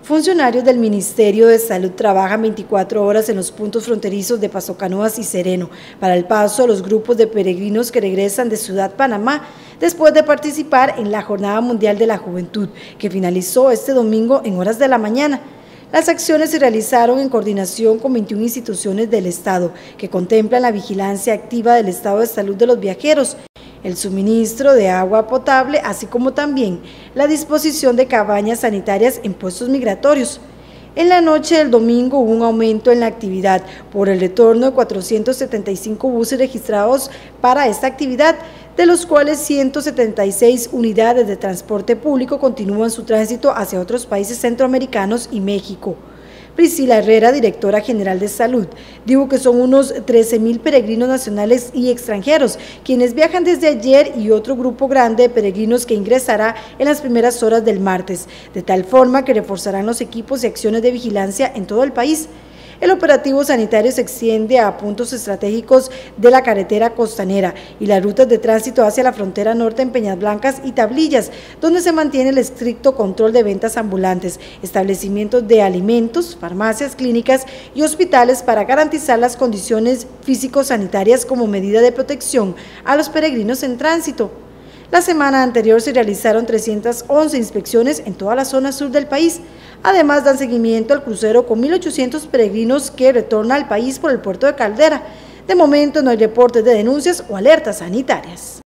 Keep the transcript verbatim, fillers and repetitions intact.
Funcionarios del Ministerio de Salud trabajan veinticuatro horas en los puntos fronterizos de Paso Canoas y Sereno para el paso de los grupos de peregrinos que regresan de Ciudad Panamá después de participar en la Jornada Mundial de la Juventud, que finalizó este domingo en horas de la mañana. Las acciones se realizaron en coordinación con veintiuna instituciones del Estado, que contemplan la vigilancia activa del estado de salud de los viajeros, el suministro de agua potable, así como también la disposición de cabañas sanitarias en puestos migratorios. En la noche del domingo hubo un aumento en la actividad por el retorno de cuatrocientos setenta y cinco buses registrados para esta actividad, de los cuales ciento setenta y seis unidades de transporte público continúan su tránsito hacia otros países centroamericanos y México. Priscila Herrera, directora general de Salud, dijo que son unos trece mil peregrinos nacionales y extranjeros, quienes viajan desde ayer, y otro grupo grande de peregrinos que ingresará en las primeras horas del martes, de tal forma que reforzarán los equipos y acciones de vigilancia en todo el país. El operativo sanitario se extiende a puntos estratégicos de la carretera costanera y las rutas de tránsito hacia la frontera norte en Peñas Blancas y Tablillas, donde se mantiene el estricto control de ventas ambulantes, establecimientos de alimentos, farmacias, clínicas y hospitales para garantizar las condiciones físico-sanitarias como medida de protección a los peregrinos en tránsito. La semana anterior se realizaron trescientas once inspecciones en toda la zona sur del país. Además, dan seguimiento al crucero con mil ochocientos peregrinos que retorna al país por el puerto de Caldera. De momento no hay reportes de denuncias o alertas sanitarias.